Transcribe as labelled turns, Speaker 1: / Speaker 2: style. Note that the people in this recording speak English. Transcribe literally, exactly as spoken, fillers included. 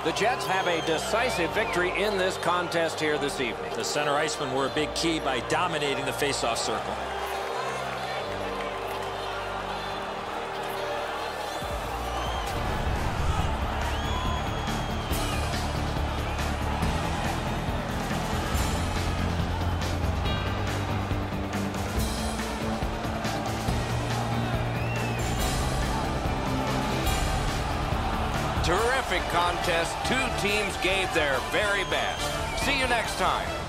Speaker 1: The Jets have a decisive victory in this contest here this evening.
Speaker 2: The center icemen were a big key by dominating the faceoff circle.
Speaker 1: Terrific contest. Two teams gave their very best. See you next time.